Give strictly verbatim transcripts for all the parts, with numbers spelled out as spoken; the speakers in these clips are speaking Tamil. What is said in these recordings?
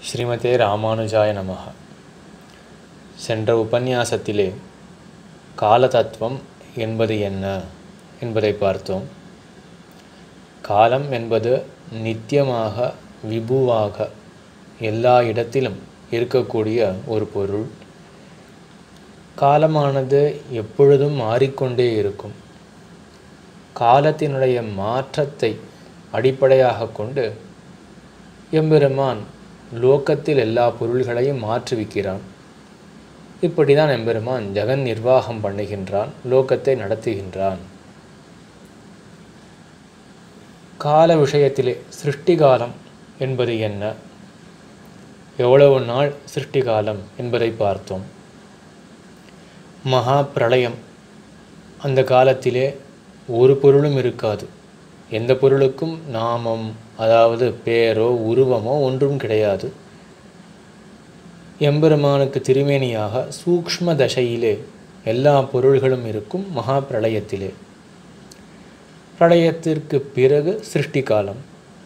ஸ்ரீமதே ராமானுஜாய நமஹ. சென்ற உபன்யாசத்திலே காலதத்துவம் என்பது என்ன என்பதை பார்த்தோம். காலம் என்பது நித்தியமாக விபுவாக எல்லா இடத்திலும் இருக்கக்கூடிய ஒரு பொருள். காலமானது எப்பொழுதும் மாறிக்கொண்டே இருக்கும். காலத்தினுடைய மாற்றத்தை அடிப்படையாக கொண்டு எம்பெருமான் லோகத்தில் எல்லா பொருள்களையும் மாற்றுவிக்கிறான். இப்படி தான் எம்பெருமான் ஜெகன் நிர்வாகம் பண்ணுகின்றான், லோகத்தை நடத்துகின்றான். கால விஷயத்திலே சிருஷ்டி காலம் என்பது என்ன, எவ்வளவு நாள் சிருஷ்டி காலம் என்பதை பார்த்தோம். மகா பிரளயம், அந்த காலத்திலே ஒரு பொருளும் இருக்காது. எந்த பொருளுக்கும் நாமம், அதாவது பேரோ உருவமோ ஒன்றும் கிடையாது. எம்பெருமானுக்கு திருமேனியாக சூக்ஷ்ம தசையிலே எல்லா பொருள்களும் இருக்கும் மகா பிரளயத்திலே. பிரளயத்திற்கு பிறகு சிருஷ்டி காலம்.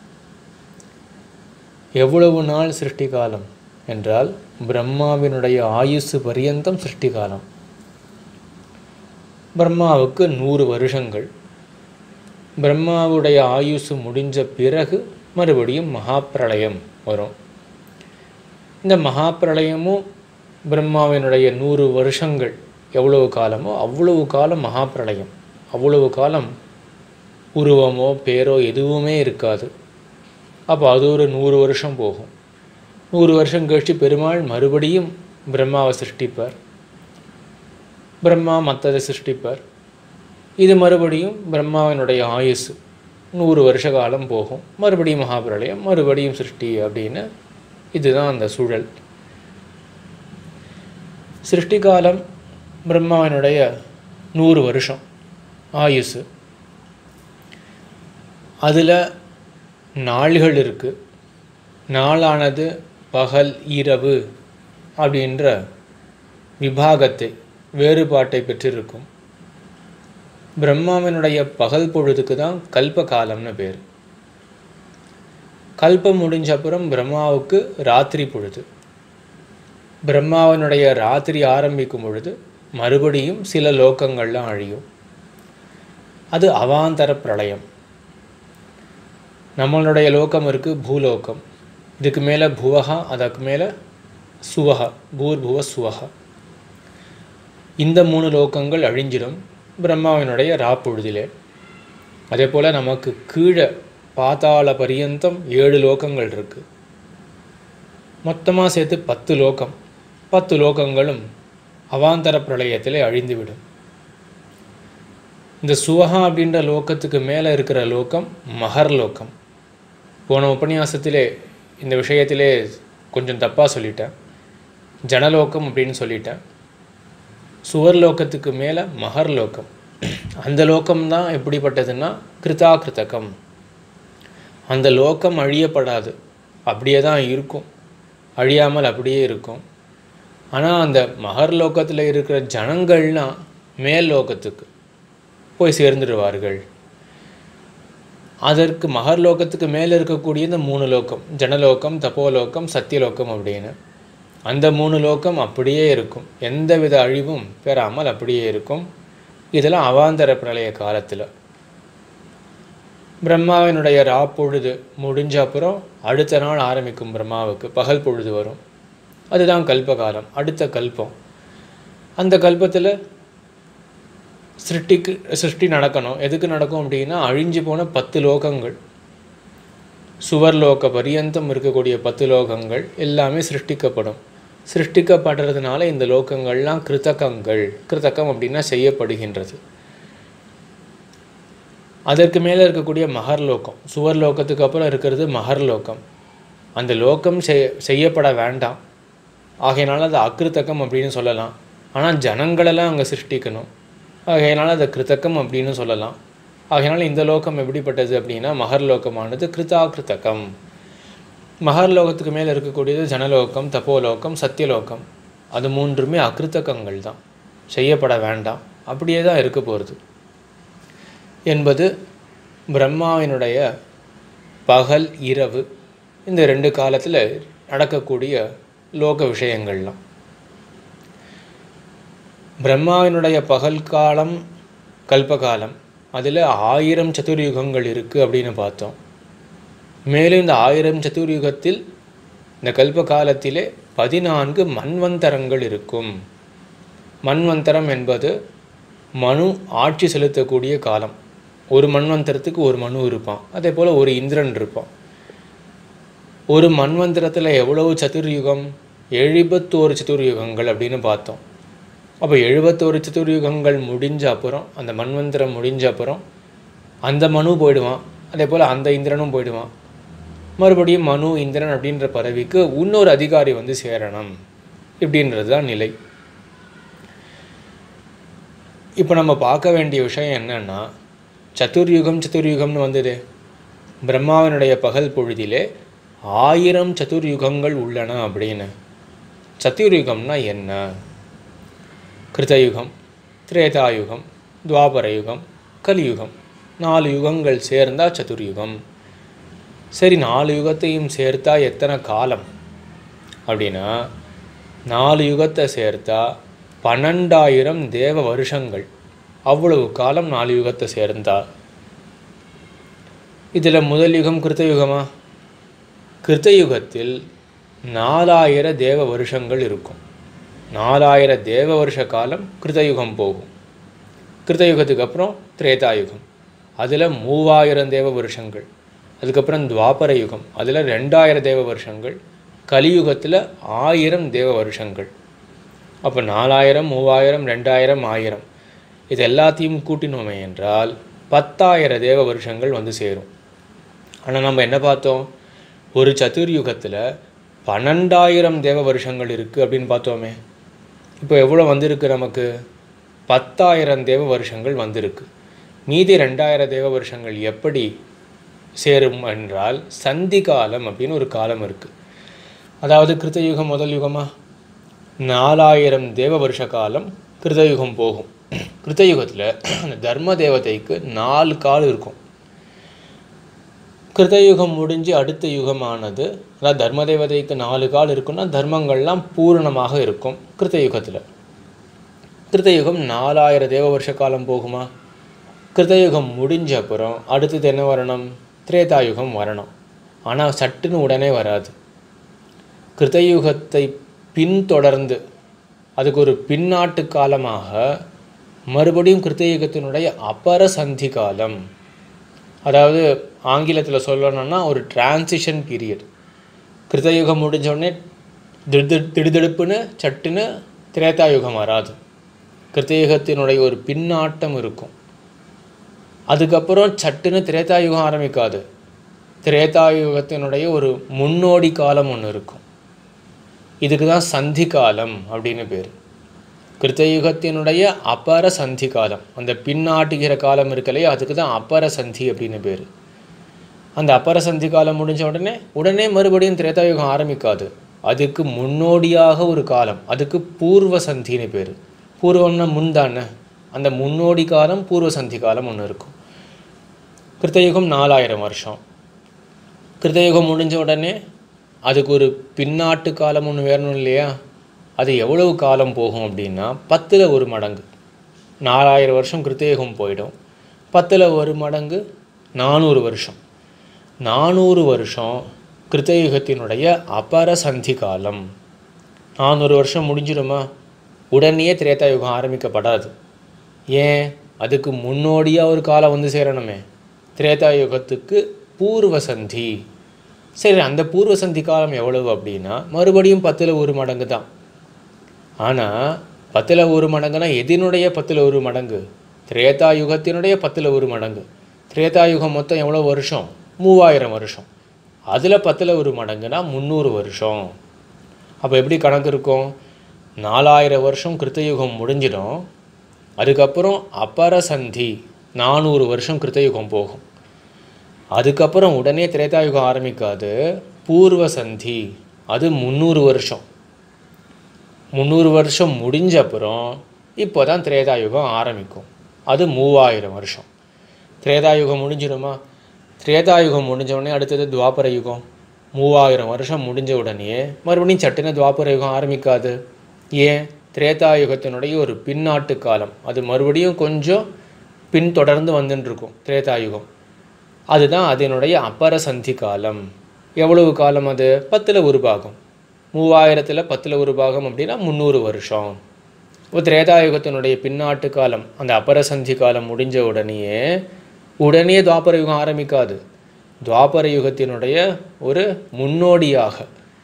எவ்வளவு நாள் சிருஷ்டி காலம் என்றால் பிரம்மாவினுடைய ஆயுசு பரியந்தம் சிருஷ்டி காலம். பிரம்மாவுக்கு நூறு வருஷங்கள். பிரம்மாவுடைய ஆயுசு முடிஞ்ச பிறகு மறுபடியும் மகாப்பிரளயம் வரும். இந்த மகாப்பிரளயமும் பிரம்மாவினுடைய நூறு வருஷங்கள் எவ்வளவு காலமோ அவ்வளவு காலம் மகாப்பிரளயம். அவ்வளவு காலம் உருவமோ பேரோ எதுவுமே இருக்காது. அப்போ அது ஒரு நூறு வருஷம் போகும். நூறு வருஷம் கழித்து பெருமாள் மறுபடியும் பிரம்மாவை சிருஷ்டிப்பார். பிரம்மா மற்றதை சிருஷ்டிப்பார். இது மறுபடியும் பிரம்மாவினுடைய ஆயுசு நூறு வருஷ காலம் போகும். மறுபடியும் மகாபிரளயம், மறுபடியும் சிருஷ்டி அப்படின்னு இதுதான் அந்த சூழல். சிருஷ்டி காலம் பிரம்மாவினுடைய நூறு வருஷம் ஆயுசு. அதில் நாள்கள் இருக்குது. நாளானது பகல் இரவு அப்படின்ற விபாகத்தை, வேறுபாட்டை பெற்றிருக்கும். பிரம்மாவினுடைய பகல் பொழுதுக்கு தான் கல்ப காலம்னு பேர். கல்பம் முடிஞ்ச அப்புறம் பிரம்மாவுக்கு ராத்திரி பொழுது. பிரம்மாவினுடைய ராத்திரி ஆரம்பிக்கும் பொழுது மறுபடியும் சில லோகங்கள்லாம் அழியும். அது அவாந்தர பிரளயம். நம்மளுடைய லோகம் இருக்குது பூலோகம். இதுக்கு மேலே புவகா, அதுக்கு மேலே சுவகா, பூர்புவ சுவகா. இந்த மூணு லோகங்கள் அழிஞ்சிடும் பிரம்மாவினுடைய ராப்பொழுதிலே. அதே போல் நமக்கு கீழே பாதாள பரியந்தம் ஏழு லோகங்கள் இருக்குது. மொத்தமாக சேர்த்து பத்து லோகம். பத்து லோகங்களும் அவாந்தர பிரளயத்திலே அழிந்துவிடும். இந்த சுவகா அப்படின்ற லோகத்துக்கு மேலே இருக்கிற லோகம் மகர் லோகம். போன உபன்யாசத்திலே இந்த விஷயத்திலே கொஞ்சம் தப்பாக சொல்லிட்டேன். ஜனலோகம் அப்படின்னு சொல்லிட்டேன். சுவர்லோகத்துக்கு மேலே மகர் லோகம். அந்த லோகம்தான் எப்படிப்பட்டதுன்னா கிருதாகிருத்தகம். அந்த லோகம் அழியப்படாது, அப்படியே தான் இருக்கும், அழியாமல் அப்படியே இருக்கும். ஆனால் அந்த மகர் லோகத்தில் இருக்கிற ஜனங்கள்லாம் மேல் லோகத்துக்கு போய் சேர்ந்துடுவார்கள். அதற்கு மகர் லோகத்துக்கு மேலே இருக்கக்கூடிய இந்த மூணு லோகம், ஜனலோகம், தபோலோகம், சத்தியலோகம் அப்படின்னு, அந்த மூணு லோகம் அப்படியே இருக்கும். எந்தவித அழிவும் பெறாமல் அப்படியே இருக்கும். இதெல்லாம் அவாந்தர பிரளய காலத்தில். பிரம்மாவினுடைய ராப்பொழுது முடிஞ்ச அப்புறம் அடுத்த நாள் ஆரம்பிக்கும் பிரம்மாவுக்கு பகல் பொழுது வரும். அதுதான் கல்பகாலம், அடுத்த கல்பம். அந்த கல்பத்தில் சிருஷ்டிக்கு சிருஷ்டி நடக்கணும். எதுக்கு நடக்கும் அப்படின்னா அழிஞ்சு போன பத்து லோகங்கள், சுவர்லோக பரியந்தம் இருக்கக்கூடிய பத்து லோகங்கள் எல்லாமே சிருஷ்டிக்கப்படும். சிருஷ்டிக்கப்படுறதுனால இந்த லோகங்கள்லாம் கிருத்தகங்கள். கிருத்தகம் அப்படின்னா செய்யப்படுகின்றது. அதற்கு மேலே இருக்கக்கூடிய மகர்லோகம், சுவர்லோகத்துக்கு அப்புறம் இருக்கிறது மகர்லோகம். அந்த லோகம் செய் செய்யப்பட வேண்டாம், ஆகையினால அது அக்கிருத்தகம் அப்படின்னு சொல்லலாம். ஆனால் ஜனங்களெல்லாம் அங்கே சிருஷ்டிக்கணும், ஆகையினால அதை கிருத்தகம் அப்படின்னு சொல்லலாம். ஆகையினால இந்த லோகம் எப்படிப்பட்டது அப்படின்னா மகர்லோகமானது கிருதாகிருத்தகம். மகர்லோகத்துக்கு மேலே இருக்கக்கூடியது ஜனலோகம், தப்போலோகம், சத்தியலோகம். அது மூன்றுமே அக்கிருத்தகங்கள் தான், செய்யப்பட வேண்டாம், அப்படியே தான் இருக்க போகிறது என்பது பிரம்மாவினுடைய பகல் இரவு இந்த ரெண்டு காலத்தில் நடக்கக்கூடிய லோக விஷயங்கள்லாம். பிரம்மாவினுடைய பகல் காலம் கல்பகாலம், அதில் ஆயிரம் சதுர்யுகங்கள் இருக்குது அப்படின்னு பார்த்தோம். மேலும் இந்த ஆயிரம் சதுர்யுகத்தில் இந்த கல்பகாலத்திலே பதினான்கு மன்வந்தரங்கள் இருக்கும். மன்வந்தரம் என்பது மனு ஆட்சி செலுத்தக்கூடிய காலம். ஒரு மன்வந்தரத்துக்கு ஒரு மனு இருப்பான், அதே போல் ஒரு இந்திரன் இருப்பான். ஒரு மன்வந்தரத்தில் எவ்வளவு சதுர்யுகம்? எழுபத்தோரு சதுர்யுகங்கள் அப்படின்னு பார்த்தோம். அப்போ எழுபத்தோரு சதுர்யுகங்கள் முடிஞ்ச அப்புறம், அந்த மன்வந்தரம் முடிஞ்ச அப்புறம் அந்த மனு போயிடுவான், அதே போல் அந்த இந்திரனும் போயிடுவான். மறுபடியும் மனு இந்திரன் அப்படின்ற பதவிக்கு இன்னொரு அதிகாரி வந்து சேரணும். இப்படின்றது தான் நிலை. இப்போ நம்ம பார்க்க வேண்டிய விஷயம் என்னன்னா, சதுர்யுகம் சதுர்யுகம்னு வந்தது. பிரம்மாவினுடைய பகல் பொழுதிலே ஆயிரம் சதுர்யுகங்கள் உள்ளன அப்படின்னு. சதுர்யுகம்னா என்ன? கிருதயுகம், திரேதாயுகம், துவாபரயுகம், கலியுகம், நாலு யுகங்கள் சேர்ந்தா சதுர்யுகம். சரி, நாலு யுகத்தையும் சேர்த்தா எத்தனை காலம் அப்படின்னா, நாலு யுகத்தை சேர்த்தா பன்னெண்டாயிரம் தேவ வருஷங்கள். அவ்வளவு காலம் நாலு யுகத்தை சேர்ந்தா. இதில் முதல் யுகம் கிருத்தயுகமா? கிருத்தயுகத்தில் நாலாயிர தேவ வருஷங்கள் இருக்கும். நாலாயிர தேவ வருஷ காலம் கிருத்தயுகம் போகும். கிருத்தயுகத்துக்கு அப்புறம் திரேதாயுகம், அதில் மூவாயிரம் தேவ வருஷங்கள். அதுக்கப்புறம் துவாபர யுகம், அதில் ரெண்டாயிரம் தேவ வருஷங்கள். கலியுகத்தில் ஆயிரம் தேவ வருஷங்கள். அப்போ நாலாயிரம், மூவாயிரம், ரெண்டாயிரம், ஆயிரம், இது எல்லாத்தையும் கூட்டினோமே என்றால் பத்தாயிரம் தேவ வருஷங்கள் வந்து சேரும். ஆனால் நம்ம என்ன பார்த்தோம்? ஒரு சதுர்யுகத்தில் பன்னெண்டாயிரம் தேவ வருஷங்கள் இருக்குது அப்படின்னு பார்த்தோமே. இப்போ எவ்வளோ வந்திருக்கு நமக்கு? பத்தாயிரம் தேவ வருஷங்கள் வந்திருக்கு. மீதி ரெண்டாயிரம் தேவ வருஷங்கள் எப்படி சேரும் என்றால், சந்தி காலம் அப்படின்னு ஒரு காலம் இருக்குது. அதாவது கிருத்தயுகம் முதல் யுகமா? நாலாயிரம் தேவ வருஷ காலம் கிருத்தயுகம் போகும். கிருத்தயுகத்தில் அந்த தர்ம தேவதைக்கு நாலு கால் இருக்கும். கிருத்தயுகம் முடிஞ்சு அடுத்த யுகமானது, அதாவது தர்ம தேவதைக்கு நாலு கால் இருக்குன்னா தர்மங்கள்லாம் பூரணமாக இருக்கும் கிருத்தயுகத்தில். கிருத்தயுகம் நாலாயிரம் தேவ வருஷ காலம் போகுமா? கிருத்தயுகம் முடிஞ்ச அப்புறம் அடுத்தது என்ன வரணும்? திரேதாயுகம் வரணும். ஆனால் சட்டுன்னு உடனே வராது. கிருத்தயுகத்தை பின்தொடர்ந்து அதுக்கு ஒரு பின்னாட்டு காலமாக மறுபடியும் கிருத்தயுகத்தினுடைய அபரசந்தி காலம், அதாவது ஆங்கிலத்தில் சொல்லணும்னா ஒரு டிரான்சிஷன் பீரியட். கிருத்தயுகம் முடிஞ்சோடனே திடு திடுதிடுப்புன்னு சட்டுன்னு திரேதாயுகம் வராது. கிருத்தயுகத்தினுடைய ஒரு பின்னாட்டம் இருக்கும். அதுக்கப்புறம் சட்டுன்னு திரேதாயுகம் ஆரம்பிக்காது. திரேதாயுகத்தினுடைய ஒரு முன்னோடி காலம் ஒன்று இருக்கும். இதுக்கு தான் சந்தி காலம் அப்படின்னு பேர். கிருத்தயுகத்தினுடைய அபர சந்தி காலம், அந்த பின்னாட்டுகிற காலம் இருக்கலையே, அதுக்கு தான் அபர சந்தி அப்படின்னு பேர். அந்த அபர சந்தி காலம் முடிஞ்ச உடனே உடனே மறுபடியும் திரேதாயுகம் ஆரம்பிக்காது. அதுக்கு முன்னோடியாக ஒரு காலம், அதுக்கு பூர்வ சந்தின்னு பேர். பூர்வம்னா முன்தானே, அந்த முன்னோடி காலம் பூர்வ சந்தி காலம் ஒன்று இருக்கும். கிருத்தயுகம் நாலாயிரம் வருஷம். கிருத்தயுகம் முடிஞ்ச உடனே அதுக்கு ஒரு பின்னாட்டு காலம் ஒன்று வேணும் இல்லையா? அது எவ்வளவு காலம் போகும் அப்படின்னா பத்தில் ஒரு மடங்கு. நாலாயிரம் வருஷம் கிருத்தயுகம் போயிடும். பத்தில் ஒரு மடங்கு நானூறு வருஷம். நானூறு வருஷம் கிருத்தயுகத்தினுடைய அபர சந்தி காலம். நானூறு வருஷம் முடிஞ்சிடுமா? உடனே திரேதாயுகம் ஆரம்பிக்கப்படாது. ஏன்? அதுக்கு முன்னோடியாக ஒரு காலம் வந்து சேரணுமே. திரேதாயுகத்துக்கு பூர்வ சந்தி. சரி, அந்த பூர்வ சந்தி காலம் எவ்வளவு அப்படின்னா மறுபடியும் பத்தில் ஒரு மடங்கு தான். ஆனால் பத்தில் ஒரு மடங்குனா எதினுடைய பத்தில் ஒரு மடங்கு? திரேதாயுகத்தினுடைய பத்தில் ஒரு மடங்கு. திரேதாயுகம் மொத்தம் எவ்வளோ வருஷம்? மூவாயிரம் வருஷம். அதில் பத்தில் ஒரு மடங்குனா முந்நூறு வருஷம். அப்போ எப்படி கணக்கு இருக்கும்? நாலாயிரம் வருஷம் கிருத்தயுகம் முடிஞ்சிடும். அதுக்கப்புறம் அபர சந்தி நானூறு வருஷம் கிருத்தயுகம் போகும். அதுக்கப்புறம் உடனே திரேதாயுகம் ஆரம்பிக்காது. பூர்வ சந்தி அது முந்நூறு வருஷம். முந்நூறு வருஷம் முடிஞ்ச அப்புறம் இப்போ தான் திரேதாயுகம் ஆரம்பிக்கும். அது மூவாயிரம் வருஷம். திரேதாயுகம் முடிஞ்சிடுமா? திரேதாயுகம் முடிஞ்ச உடனே அடுத்தது துவாபர யுகம். மூவாயிரம் வருஷம் முடிஞ்ச உடனே மறுபடியும் சட்டுன்னு துவாபர யுகம் ஆரம்பிக்காது. ஏன்? திரேதாயுகத்தினுடைய ஒரு பின்னாட்டு காலம், அது மறுபடியும் கொஞ்சம் பின்தொடர்ந்து வந்துட்டுருக்கும் திரேதாயுகம். அதுதான் அதனுடைய அபரசந்தி காலம். எவ்வளவு காலம் அது? பத்தில் ஒரு பாகம். மூவாயிரத்தில் பத்தில் ஒரு பாகம் அப்படின்னா முந்நூறு வருஷம். இப்போ திரேதாயுகத்தினுடைய பின்னாட்டு காலம், அந்த அபரசந்தி காலம் முடிஞ்ச உடனேயே உடனே துவாபர யுகம் ஆரம்பிக்காது. துவாபர யுகத்தினுடைய ஒரு முன்னோடியாக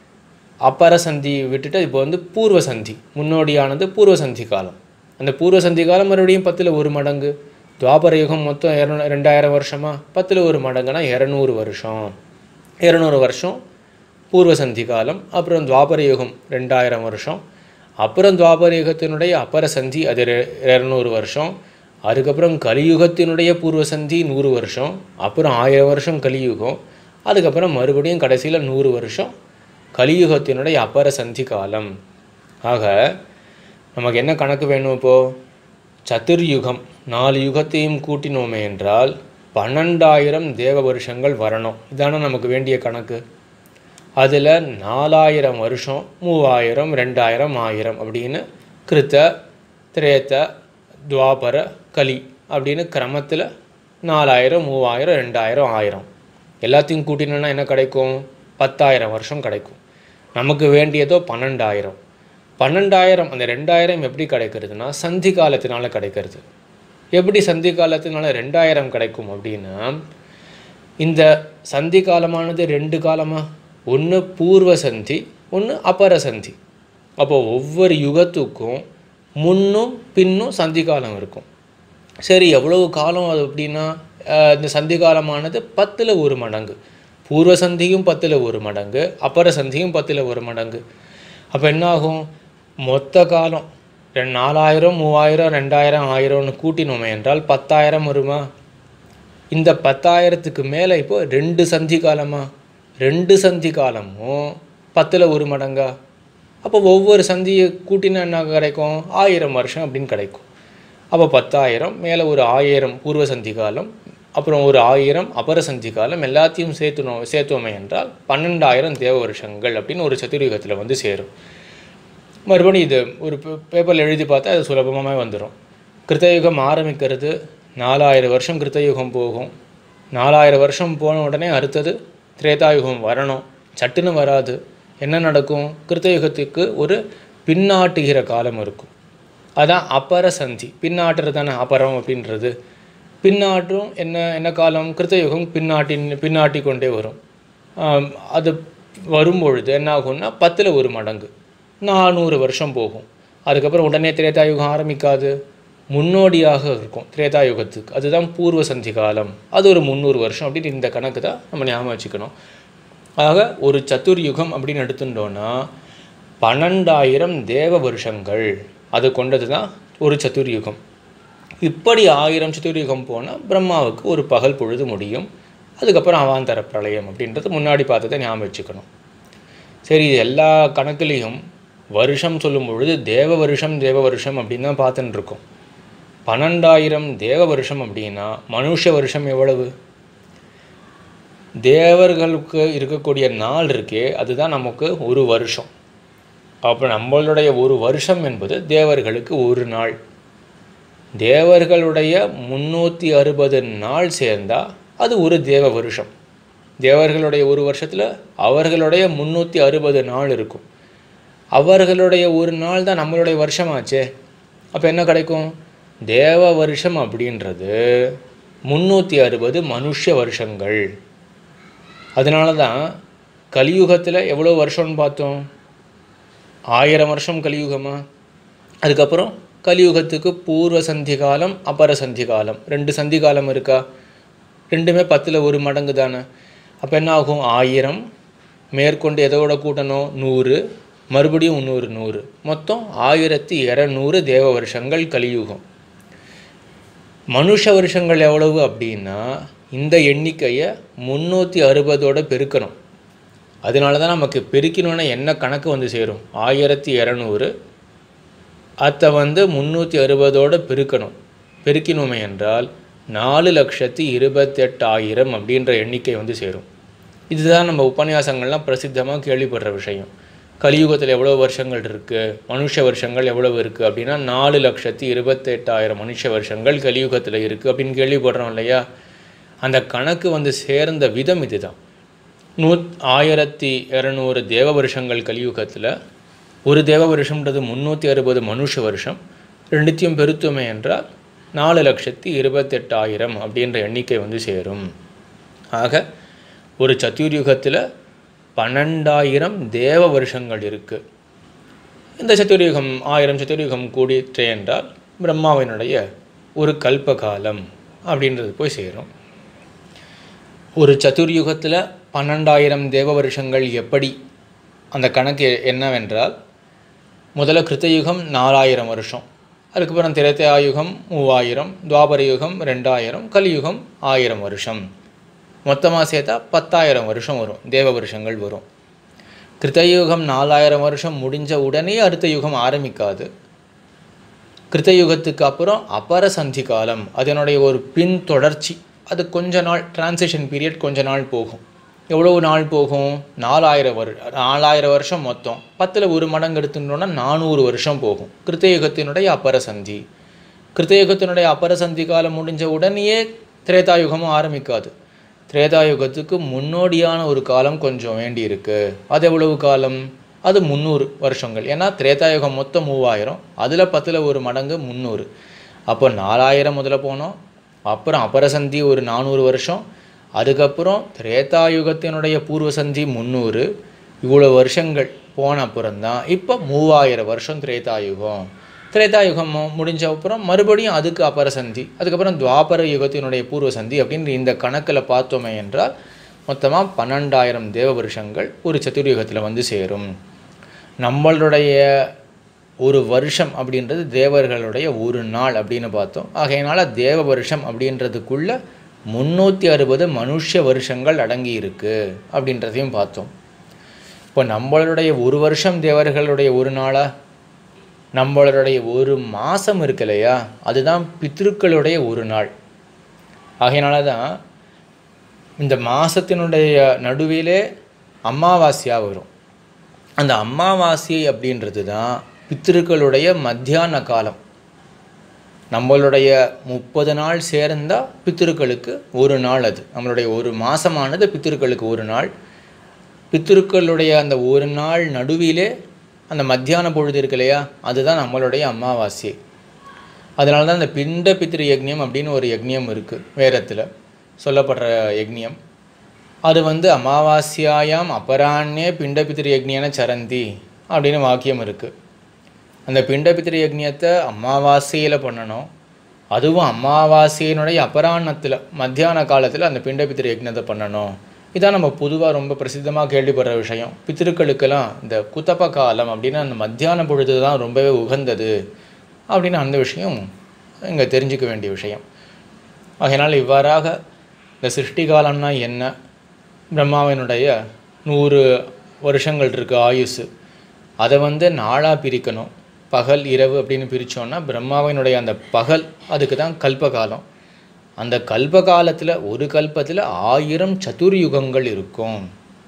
அப்பரசந்தி விட்டுட்டு இப்போ வந்து பூர்வசந்தி, முன்னோடியானது பூர்வசந்தி காலம். அந்த பூர்வசந்தி காலம் மறுபடியும் பத்தில் ஒரு மடங்கு. துவாபர யுகம் மொத்தம் இரநூ ரெண்டாயிரம் வருஷமா, பத்தில் ஒரு மடங்குனா இரநூறு வருஷம். இரநூறு வருஷம் பூர்வசந்தி காலம். அப்புறம் துவாபர யுகம் ரெண்டாயிரம் வருஷம். அப்புறம் துவாபர யுகத்தினுடைய அப்பரசந்தி அது இரநூறு வருஷம். அதுக்கப்புறம் கலியுகத்தினுடைய பூர்வசந்தி நூறு வருஷம். அப்புறம் ஆயிரம் வருஷம் கலியுகம். அதுக்கப்புறம் மறுபடியும் கடைசியில் நூறு வருஷம் கலியுகத்தினுடைய அப்பரசந்தி காலம். ஆக நமக்கு என்ன கணக்கு வேணும்? இப்போது சதுர்யுகம் நாலு யுகத்தையும் கூட்டினோமே என்றால் பன்னெண்டாயிரம் தேவ வருஷங்கள் வரணும். இதான நமக்கு வேண்டிய கணக்கு. அதில் நாலாயிரம் வருஷம், மூவாயிரம், ரெண்டாயிரம், ஆயிரம் அப்படின்னு கிருத்த, திரேத்த, துவாபர, கலி அப்படின்னு கிரமத்தில் நாலாயிரம், மூவாயிரம், ரெண்டாயிரம், ஆயிரம் எல்லாத்தையும் கூட்டினோன்னா என்ன கிடைக்கும்? பத்தாயிரம் வருஷம் கிடைக்கும். நமக்கு வேண்டியதோ பன்னெண்டாயிரம். பன்னெண்டாயிரம் அந்த ரெண்டாயிரம் எப்படி கிடைக்கிறதுனா சந்தி காலத்தினால கிடைக்கிறது. எப்படி சந்தி காலத்தினால ரெண்டாயிரம் கிடைக்கும் அப்படின்னா, இந்த சந்தி காலமானது ரெண்டு காலமாக, ஒன்று பூர்வ சந்தி, ஒன்று அபரசந்தி. அப்போது ஒவ்வொரு யுகத்துக்கும் முன்னும் பின்னும் சந்தி காலம் இருக்கும். சரி, எவ்வளவு காலம் அது அப்படின்னா இந்த சந்தி காலமானது பத்தில் ஒரு மடங்கு. பூர்வசந்தியும் பத்தில் ஒரு மடங்கு, அபரசந்தியும் பத்தில் ஒரு மடங்கு. அப்போ என்னாகும்? மொத்த காலம் ரெண்டு நாலாயிரம், மூவாயிரம், ரெண்டாயிரம், ஆயிரம்னு கூட்டினோமே என்றால் பத்தாயிரம் வருமா? இந்த பத்தாயிரத்துக்கு மேலே இப்போது ரெண்டு சந்தி காலமா? ரெண்டு சந்தி காலமும் பத்தில் ஒரு மடங்கா? அப்போ ஒவ்வொரு சந்தியை கூட்டினா என்ன கிடைக்கும்? ஆயிரம் வருஷம் அப்படின்னு கிடைக்கும். அப்போ பத்தாயிரம் மேலே ஒரு ஆயிரம் பூர்வசந்தி காலம், அப்புறம் ஒரு ஆயிரம் அபரசந்தி காலம் எல்லாத்தையும் சேர்த்துனோம் சேர்த்தோமே என்றால் பன்னெண்டாயிரம் தேவ வருஷங்கள் அப்படின்னு ஒரு சதுர்யுகத்தில் வந்து சேரும். மறுபடியும் இது ஒரு பேப்பரில் எழுதி பார்த்தா அது சுலபமாக வந்துடும். கிருத்தயுகம் ஆரம்பிக்கிறது நாலாயிரம் வருஷம் கிருத்தயுகம் போகும். நாலாயிரம் வருஷம் போன உடனே அடுத்தது திரேதாயுகம் வரணும். சட்டுன்னு வராது. என்ன நடக்கும்? கிருத்தயுகத்துக்கு ஒரு பின்னாட்டுகிற காலம் இருக்கும். அதான் அபரசந்தி. பின்னாட்டுறது தானே அபரம் அப்படின்றது. பின்னாட்டும் என்ன என்ன காலம்? கிருத்தயுகம் பின்னாட்டி பின்னாட்டி கொண்டே வரும். அது வரும்பொழுது என்ன ஆகும்னா பத்தில் ஒரு மடங்கு நானூறு வருஷம் போகும். அதுக்கப்புறம் உடனே திரேதாயுகம் ஆரம்பிக்காது, முன்னோடியாக இருக்கும் திரேதாயுகத்துக்கு. அதுதான் பூர்வ சந்தி காலம். அது ஒரு முந்நூறு வருஷம் அப்படின்னு இந்த கணக்கு தான் நம்ம ஞாபகம் வச்சுக்கணும். ஆக ஒரு சதுர்யுகம் அப்படின்னு எடுத்துட்டோன்னா பன்னெண்டாயிரம் தேவ வருஷங்கள் அது கொண்டது தான் ஒரு சதுர்யுகம். இப்படி ஆயிரம் சதுர்யுகம் போனால் பிரம்மாவுக்கு ஒரு பகல் பொழுது முடியும். அதுக்கப்புறம் அவாந்தர பிரளயம் அப்படின்றது முன்னாடி பார்த்ததை ஞாபகம் வச்சுக்கணும். சரி, இது எல்லா கணக்குலேயும் வருஷம் சொல்லும் பொழுது தேவ வருஷம் தேவ வருஷம் அப்படின்னு தான் பார்த்துன்னு இருக்கோம். பன்னெண்டாயிரம் தேவ வருஷம் அப்படின்னா மனுஷ வருஷம் எவ்வளவு? தேவர்களுக்கு இருக்கக்கூடிய நாள் இருக்கே அதுதான் நமக்கு ஒரு வருஷம். அப்போ நம்மளுடைய ஒரு வருஷம் என்பது தேவர்களுக்கு ஒரு நாள். தேவர்களுடைய முந்நூற்றி அறுபது நாள் சேர்ந்தால் அது ஒரு தேவ வருஷம். தேவர்களுடைய ஒரு வருஷத்தில் அவர்களுடைய முந்நூற்றி அறுபது நாள் இருக்கும். அவர்களுடைய ஒரு நாள் தான் நம்மளுடைய வருஷமாச்சே. அப்போ என்ன கிடைக்கும்? தேவ வருஷம் அப்படின்றது முந்நூற்றி அறுபது மனுஷ வருஷங்கள். அதனால தான் கலியுகத்தில் எவ்வளோ வருஷம்னு பார்த்தோம்? ஆயிரம் வருஷம் கலியுகமா? அதுக்கப்புறம் கலியுகத்துக்கு பூர்வ சந்தி காலம் அபர சந்தி காலம் ரெண்டு சந்தி காலம் இருக்கா? ரெண்டுமே பத்தில் ஒரு மடங்கு தானே. அப்போ என்ன ஆகும்? ஆயிரம் மேற்கொண்டு எதோட கூட்டணும்? நூறு, மறுபடியும் முந்நூறு, நூறு, மொத்தம் ஆயிரத்தி இரநூறு தேவ வருஷங்கள் கலியுகம். மனுஷ வருஷங்கள் எவ்வளவு அப்படின்னா இந்த எண்ணிக்கையை முந்நூற்றி அறுபதோடு பெருக்கணும். அதனால தான் நமக்கு பெருக்கணுன்னா என்ன கணக்கு வந்து சேரும்? ஆயிரத்தி இரநூறு அதை வந்து முந்நூற்றி அறுபதோடு பெருக்கணும். பெருக்கினோமே என்றால் நாலு லட்சத்தி இருபத்தெட்டாயிரம் அப்படின்ற எண்ணிக்கை வந்து சேரும். இதுதான் நம்ம உபன்யாசங்கள்லாம் பிரசித்தமாக கேள்விப்படுற விஷயம். கலியுகத்தில் எவ்வளோ வருஷங்கள் இருக்குது, மனுஷ வருஷங்கள் எவ்வளவு இருக்குது அப்படின்னா நாலு லட்சத்தி இருபத்தெட்டாயிரம் மனுஷ வருஷங்கள் கலியுகத்தில் இருக்குது அப்படின்னு கேள்விப்படுறோம் இல்லையா. அந்த கணக்கு வந்து சேர்ந்த விதம் இதுதான். நூ ஆயிரத்தி இரநூறு தேவ வருஷங்கள் கலியுகத்தில், ஒரு தேவ வருஷம்ன்றது முந்நூற்றி அறுபது மனுஷ வருஷம், ரெண்டுத்தையும் பெருத்துமே என்றால் நாலு லட்சத்தி இருபத்தெட்டாயிரம் அப்படின்ற எண்ணிக்கை வந்து சேரும். ஆக ஒரு சத்துர்யுகத்தில் பன்னெண்டாயிரம் தேவ வருஷங்கள் இருக்குது. இந்த சத்துர்யுகம் ஆயிரம் சத்துர்யுகம் கூடிற்றே என்றால் பிரம்மாவினுடைய ஒரு கல்பகாலம் அப்படின்றது போய் சேரும். ஒரு சத்துர்யுகத்தில் பன்னெண்டாயிரம் தேவ வருஷங்கள் எப்படி அந்த கணக்கு என்னவென்றால், முதல்ல கிருத்தயுகம் நாலாயிரம் வருஷம், அதுக்கப்புறம் திரேதாயுகம் மூவாயிரம், துவாபர யுகம் ரெண்டாயிரம், கலியுகம் ஆயிரம் வருஷம், மொத்தமாக சேர்த்தா பத்தாயிரம் வருஷம் வரும், தேவ வருஷங்கள் வரும். கிருத்தயுகம் நாலாயிரம் வருஷம் முடிஞ்ச உடனே அடுத்த யுகம் ஆரம்பிக்காது. கிருத்தயுகத்துக்கு அப்புறம் அபர சந்தி காலம், அதனுடைய ஒரு பின் தொடர்ச்சி, அது கொஞ்ச நாள் டிரான்சிஷன் பீரியட், கொஞ்ச நாள் போகும். எவ்வளவு நாள் போகும்? நாலாயிரம் வரு நாலாயிரம் வருஷம் மொத்தம், பத்தில் ஒரு மடங்கு எடுத்துட்டோன்னா நானூறு வருஷம் போகும் கிருத்தயுகத்தினுடைய அபரசந்தி. கிருத்தயுகத்தினுடைய அபரசந்தி காலம் முடிஞ்ச உடனேயே திரேதாயுகமும் ஆரம்பிக்காது. திரேதாயுகத்துக்கு முன்னோடியான ஒரு காலம் கொஞ்சம் வேண்டி இருக்குது. அது எவ்வளவு காலம்? அது முந்நூறு வருஷங்கள். ஏன்னா திரேதாயுகம் மொத்தம் மூவாயிரம், அதில் பத்தில் ஒரு மடங்கு முந்நூறு. அப்போ நாலாயிரம் முதல்ல போனோம், அப்புறம் அபரசந்தி ஒரு நானூறு வருஷம், அதுக்கப்புறம் திரேதாயுகத்தினுடைய பூர்வசந்தி முந்நூறு. இவ்வளோ வருஷங்கள் போன அப்புறம்தான் இப்போ மூவாயிரம் வருஷம் திரேதாயுகம். திரேதாயுகம் முடிஞ்ச அப்புறம் மறுபடியும் அதுக்கு அபரசந்தி, அதுக்கப்புறம் துவாபர யுகத்தினுடைய பூர்வசந்தி அப்படின்னு இந்த கணக்கில் பார்த்தோமே என்றால் மொத்தமாக பன்னெண்டாயிரம் தேவ வருஷங்கள் ஒரு சதுர்யுகத்தில் வந்து சேரும். நம்மளுடைய ஒரு வருஷம் அப்படின்றது தேவர்களுடைய ஒரு நாள் அப்படின்னு பார்த்தோம். ஆகையினால தேவ வருஷம் அப்படின்றதுக்குள்ள முந்நூற்றி அறுபது மனுஷ வருஷங்கள் அடங்கி இருக்கு அப்படின்றதையும் பார்த்தோம். இப்போ நம்மளுடைய ஒரு வருஷம் தேவர்களுடைய ஒரு நாளா, நம்மளுடைய ஒரு மாதம் இருக்கு இல்லையா, அதுதான் பித்ருக்களுடைய ஒரு நாள். ஆகையினால தான் இந்த மாதத்தினுடைய நடுவிலே அமாவாசையாக வரும். அந்த அமாவாசை அப்படின்றது தான் பித்ருக்களுடைய மத்தியான காலம். நம்மளுடைய முப்பது நாள் சேர்ந்தால் பித்ருக்களுக்கு ஒரு நாள், அது நம்மளுடைய ஒரு மாதமானது பித்ருக்களுக்கு ஒரு நாள். பித்ருக்களுடைய அந்த ஒரு நாள் நடுவிலே அந்த மத்தியான பொழுது இருக்கு இல்லையா, அதுதான் நம்மளுடைய அமாவாசை. அதனால தான் இந்த பிண்ட பித்ரு யக்ஞம் அப்படின்னு ஒரு யக்ஞம் இருக்குது வேதத்தில் சொல்லப்படுற யக்ஞம். அது வந்து அமாவாஸ்யாயாம் அபராண்ணே பிண்ட பித்ரு யக்ஞன சரந்தி அப்படின்னு வாக்கியம் இருக்குது. அந்த பிண்ட பித்ரு யக்ஞத்தை அமாவாசையில் பண்ணணும், அதுவும் அமாவாசையினுடைய அபராண்ணத்தில் மத்தியான காலத்தில் அந்த பிண்ட பித்ரு யக்ஞத்தை பண்ணணும். இதான் நம்ம பொதுவாக ரொம்ப பிரசித்தமாக கேள்விப்படுற விஷயம். பித்திருக்களுக்கெல்லாம் இந்த குத்தப்ப காலம் அப்படின்னு அந்த மத்தியான பொழுது தான் ரொம்பவே உகந்தது அப்படின்னு அந்த விஷயம் இங்கே தெரிஞ்சிக்க வேண்டிய விஷயம். அதனால் இவ்வாறாக இந்த சிருஷ்டி காலம்னா என்ன, பிரம்மாவினுடைய நூறு வருஷங்கள் இருக்குது ஆயுசு, அதை வந்து நாளாக பிரிக்கணும். பகல் இரவு அப்படின்னு பிரித்தோன்னா பிரம்மாவினுடைய அந்த பகல் அதுக்கு தான் கல்பகாலம். அந்த கல்பகாலத்தில் ஒரு கல்பத்தில் ஆயிரம் சதுர்யுகங்கள் இருக்கும்.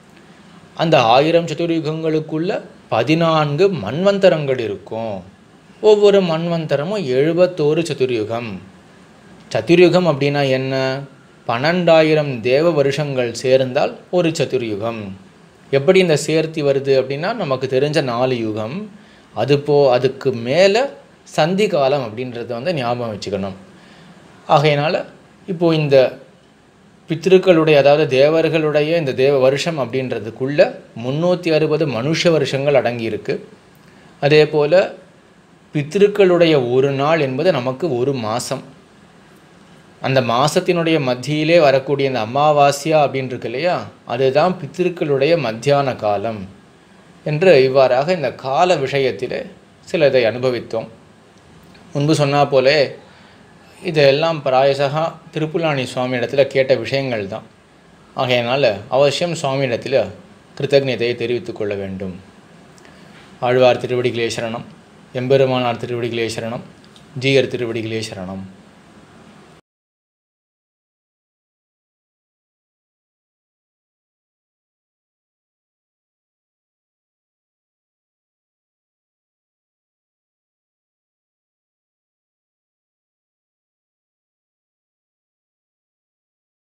அந்த ஆயிரம் சதுர்யுகங்களுக்குள்ள பதினான்கு மன்வந்தரங்கள் இருக்கும். ஒவ்வொரு மன்வந்தரமும் எழுபத்தோரு சதுர்யுகம். சதுர்யுகம் அப்படின்னா என்ன? பன்னெண்டாயிரம் தேவ வருஷங்கள் சேர்ந்தால் ஒரு சதுர்யுகம். எப்படி இந்த சேர்த்தி வருது அப்படின்னா நமக்கு தெரிஞ்ச நாலு யுகம், அதுப்போ அதுக்கு மேலே சந்தி காலம் அப்படின்றத வந்து ஞாபகம் வச்சுக்கணும். ஆகையினால் இப்போது இந்த பித்ருக்களுடைய அதாவது தேவர்களுடைய இந்த தேவ வருஷம் அப்படின்றதுக்குள்ள முந்நூற்றி அறுபது மனுஷ வருஷங்கள் அடங்கியிருக்கு. அதே போல் பித்ருக்களுடைய ஒரு நாள் என்பது நமக்கு ஒரு மாதம். அந்த மாதத்தினுடைய மத்தியிலே வரக்கூடிய இந்த அமாவாஸ்யா அப்படின்னு இருக்கு இல்லையா, அதுதான் பித்ருக்களுடைய மத்தியான காலம் என்று இவ்வாறாக இந்த கால விஷயத்தில் சில இதை அனுபவித்தோம். முன்பு சொன்னா போலே இதெல்லாம் பிராயசகா திருப்புலானி சுவாமி இடத்துல கேட்ட விஷயங்கள் தான். ஆகையினால் அவசியம் சுவாமி இடத்துல கிருத்தஜ்ஞதையை தெரிவித்து கொள்ள வேண்டும். ஆழ்வார் திருவடிகளே சரணம், எம்பெருமானார் திருவடிகளே சரணம், ஜீயர் திருவடிகளே சரணம்.